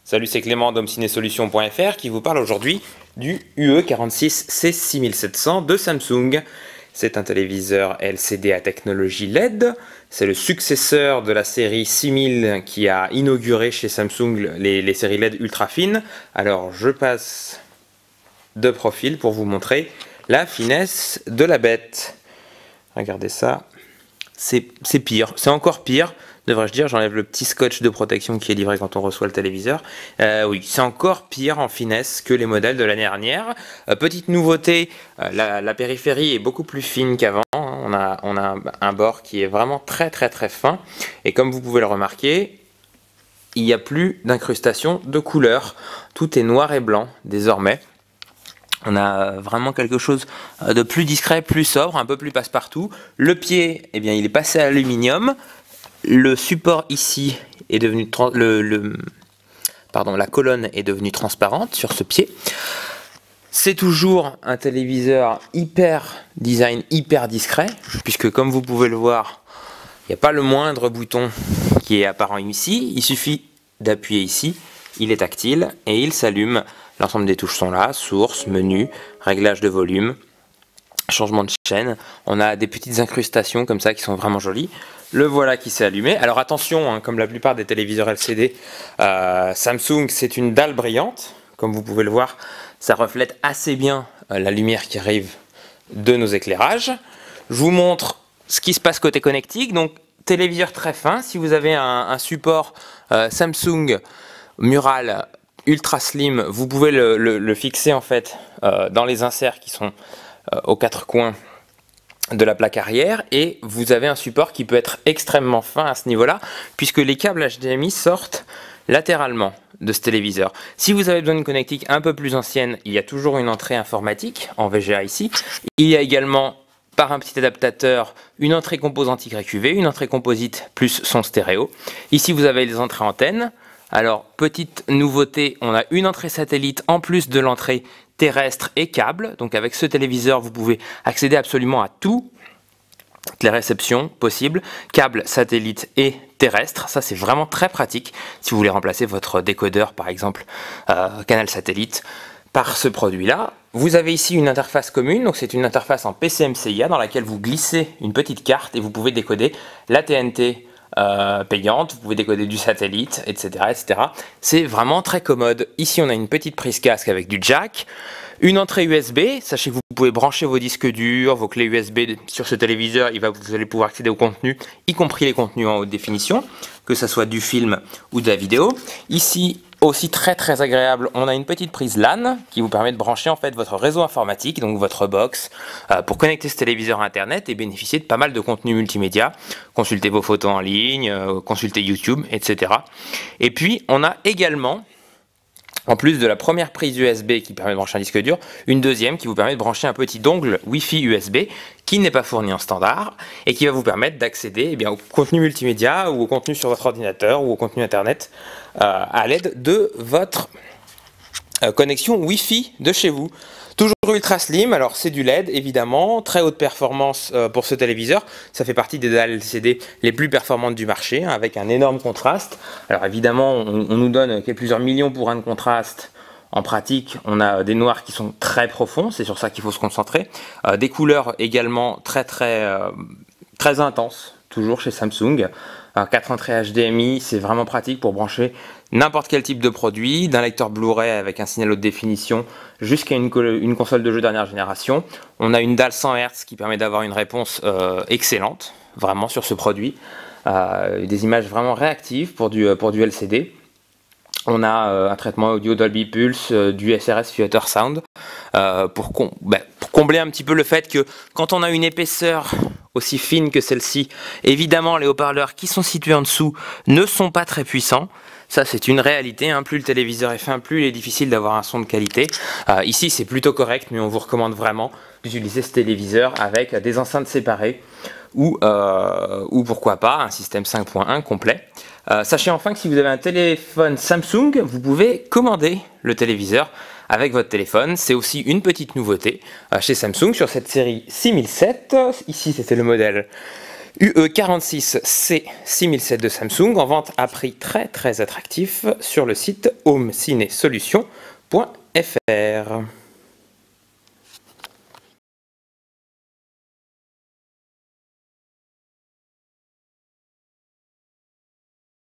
Salut, c'est Clément d'HomeCinéSolutions.fr qui vous parle aujourd'hui du UE46C6700 de Samsung. C'est un téléviseur LCD à technologie LED. C'est le successeur de la série 6000 qui a inauguré chez Samsung les séries LED ultra fines. Alors je passe de profil pour vous montrer la finesse de la bête. Regardez ça. C'est pire, c'est encore pire, devrais-je dire. J'enlève le petit scotch de protection qui est livré quand on reçoit le téléviseur. Oui, c'est encore pire en finesse que les modèles de l'année dernière. Petite nouveauté, la périphérie est beaucoup plus fine qu'avant. On a un bord qui est vraiment très fin. Et comme vous pouvez le remarquer, il n'y a plus d'incrustation de couleurs. Tout est noir et blanc désormais. On a vraiment quelque chose de plus discret, plus sobre, un peu plus passe-partout. Le pied, eh bien, il est passé à l'aluminium. Le support ici est devenu la colonne est devenue transparente sur ce pied. C'est toujours un téléviseur design hyper discret, puisque comme vous pouvez le voir, il n'y a pas le moindre bouton qui est apparent ici. Il suffit d'appuyer ici, il est tactile et il s'allume. L'ensemble des touches sont là, source, menu, réglage de volume, changement de chaîne. On a des petites incrustations comme ça qui sont vraiment jolies. Le voilà qui s'est allumé. Alors attention, hein, comme la plupart des téléviseurs LCD, Samsung c'est une dalle brillante. Comme vous pouvez le voir, ça reflète assez bien la lumière qui arrive de nos éclairages. Je vous montre ce qui se passe côté connectique. Donc téléviseur très fin. Si vous avez un support Samsung Mural ultra slim, vous pouvez le fixer en fait dans les inserts qui sont aux quatre coins de la plaque arrière, et vous avez un support qui peut être extrêmement fin à ce niveau-là, puisque les câbles HDMI sortent latéralement de ce téléviseur. Si vous avez besoin d'une connectique un peu plus ancienne, il y a toujours une entrée informatique en VGA ici. Il y a également, par un petit adaptateur, une entrée composante YQV, une entrée composite plus son stéréo. Ici vous avez les entrées antennes. Alors, petite nouveauté, on a une entrée satellite en plus de l'entrée terrestre et câble. Donc avec ce téléviseur, vous pouvez accéder absolument à toutes les réceptions possibles, câble, satellite et terrestre. Ça, c'est vraiment très pratique si vous voulez remplacer votre décodeur, par exemple, canal satellite, par ce produit-là. Vous avez ici une interface commune, donc c'est une interface en PCMCIA dans laquelle vous glissez une petite carte et vous pouvez décoder la TNT payante, vous pouvez décoder du satellite, etc. C'est vraiment très commode. Ici, on a une petite prise casque avec du jack, une entrée USB. Sachez que vous pouvez brancher vos disques durs, vos clés USB sur ce téléviseur. Vous allez pouvoir accéder au contenu, y compris les contenus en haute définition, que ce soit du film ou de la vidéo. Ici, aussi très agréable, on a une petite prise LAN qui vous permet de brancher en fait votre réseau informatique, donc votre box, pour connecter ce téléviseur à internet et bénéficier de pas mal de contenu multimédia, consulter vos photos en ligne, consulter YouTube, etc. Et puis on a également, en plus de la première prise USB qui permet de brancher un disque dur, une deuxième qui vous permet de brancher un petit dongle Wi-Fi USB qui n'est pas fourni en standard et qui va vous permettre d'accéder au contenu multimédia ou au contenu sur votre ordinateur ou au contenu internet à l'aide de votre connexion Wi-Fi de chez vous. Toujours ultra slim, alors c'est du LED évidemment, très haute performance pour ce téléviseur. Ça fait partie des dalles LCD les plus performantes du marché, hein, avec un énorme contraste. Alors évidemment, on nous donne plusieurs millions pour un de contraste. En pratique, on a des noirs qui sont très profonds, c'est sur ça qu'il faut se concentrer. Des couleurs également très intenses, toujours chez Samsung. 4 entrées HDMI, c'est vraiment pratique pour brancher n'importe quel type de produit, d'un lecteur Blu-ray avec un signal haute définition jusqu'à une console de jeu dernière génération. On a une dalle 100 Hz qui permet d'avoir une réponse excellente, vraiment sur ce produit. Des images vraiment réactives pour du LCD. On a un traitement audio Dolby Pulse, du SRS Theater Sound, pour combler un petit peu le fait que quand on a une épaisseur aussi fine que celle-ci, évidemment les haut-parleurs qui sont situés en dessous ne sont pas très puissants. Ça c'est une réalité, hein. Plus le téléviseur est fin, plus il est difficile d'avoir un son de qualité. Ici c'est plutôt correct, mais on vous recommande vraiment d'utiliser ce téléviseur avec des enceintes séparées ou pourquoi pas un système 5.1 complet. Sachez enfin que si vous avez un téléphone Samsung, vous pouvez commander le téléviseur avec votre téléphone. C'est aussi une petite nouveauté chez Samsung sur cette série 6007. Ici, c'était le modèle UE46C 6007 de Samsung en vente à prix très attractif sur le site homecinesolutions.fr.